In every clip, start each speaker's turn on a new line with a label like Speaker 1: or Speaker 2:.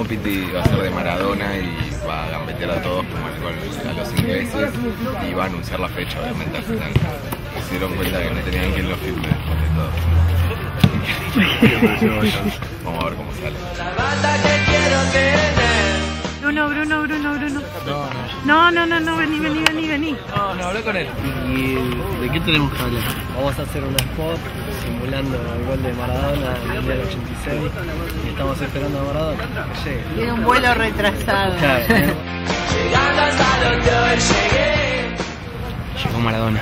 Speaker 1: Pitti va a ser de Maradona y va a gambetear a todos como a los ingleses y va a anunciar la fecha, obviamente, al final. Se dieron cuenta que no tenían quien lo firme después de todo. Vamos a ver cómo sale.
Speaker 2: Bruno. No, vení.
Speaker 3: No, hablé con él. ¿Y de qué tenemos que hablar? Vamos a hacer un spot simulando el gol de Maradona en el Mundial 86 y estamos esperando a Maradona que llegue.
Speaker 2: Tiene un vuelo retrasado.
Speaker 3: Claro, llegó Maradona.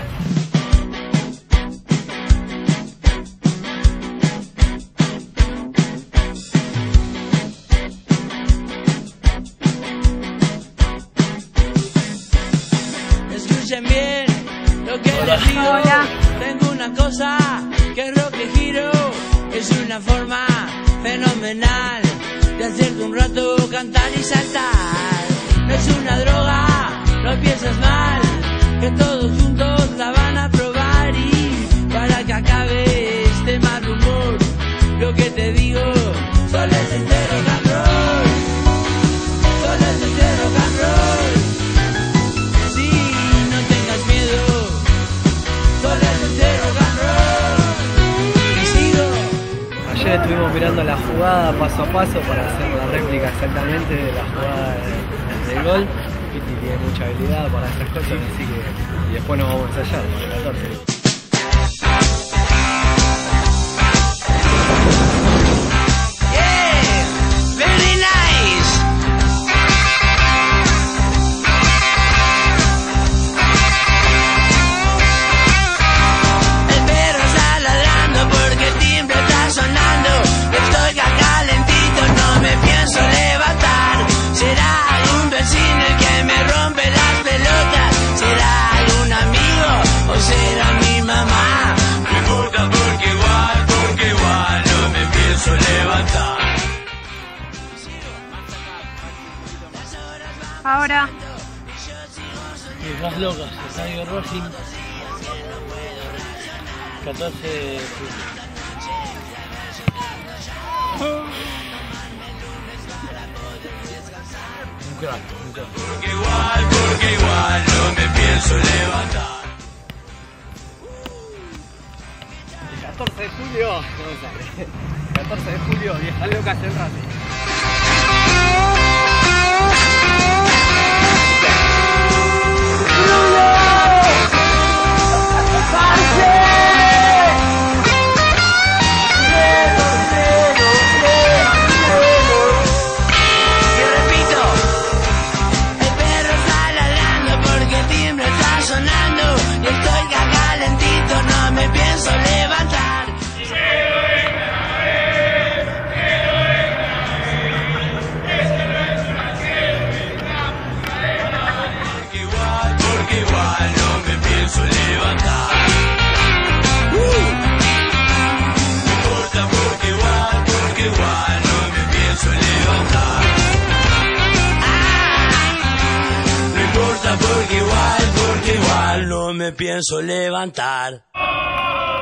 Speaker 4: Escuchen bien lo que les digo.
Speaker 2: Hola.
Speaker 4: Tengo una cosa que es rock y giro. Es una forma fenomenal de hacerte un rato cantar y saltar. No es una droga, no pienses mal, que todos juntos la van a probar. Y para que acabe este mal rumor, lo que te digo, solo es este rock and roll. Solo es este rock and roll. Sí, no tengas miedo, solo es este rock and roll. Y sigo.
Speaker 3: Ayer estuvimos mirando la jugada paso a paso para hacer la réplica exactamente de la jugada del gol. Pitti tiene mucha habilidad para esas cosas, así que y después nos vamos a ensayar con el 14.
Speaker 2: Ahora.
Speaker 3: Las locas, Estadio Racing, 14 de julio. Un crack.
Speaker 4: Porque igual no me pienso levantar.
Speaker 3: El 14 de julio, no me sale. 14 de julio, viejas locas en Racing.
Speaker 4: Porque igual no me pienso levantar.